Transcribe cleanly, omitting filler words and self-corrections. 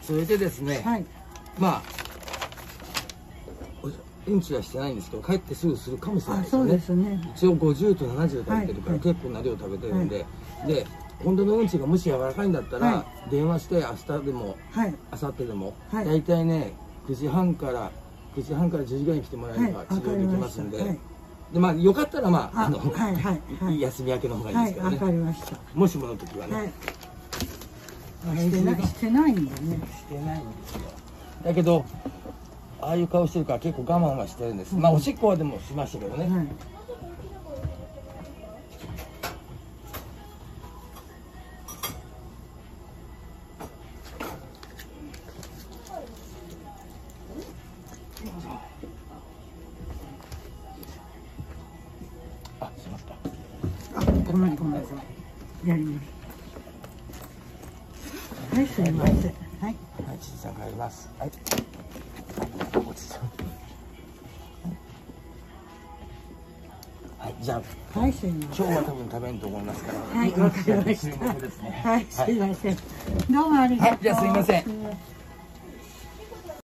それでですね、 はい。 まあうんちはしてないんですけど、帰ってすぐするかもしれないですよね。 そうですね。 一応50と70食べてるから、 はい結構な量食べてるんで、で本当のうんちがもし柔らかいんだったら、 は電話して明日でもはい。 明後日でも、 はい大体ね9時半から10時ぐらいに来てもらえればはい治療できますんで、 わかりましたはいでまあよかったらまあはいはいはい。 休み明けの方がいいはい、 ですけどね、 わかりました。 もしもの時はね、 はい。してないんだね。 してないんですよ。だけどああいう顔してるから結構我慢はしてるんです。まあおしっこはでもしましたけどね。 はい。 あ、しまった。 あ、ごめんなさい。やります。はい、すみません。はい。 はい、ちじさん帰ります。はい。おちさん。はい、じゃあ。 はい、すみません。 今日は多分食べんと思いますから。 はい、わかりました。 注目ですね。 はい、すみません。どうもありがとう。 はい、じゃあすみません。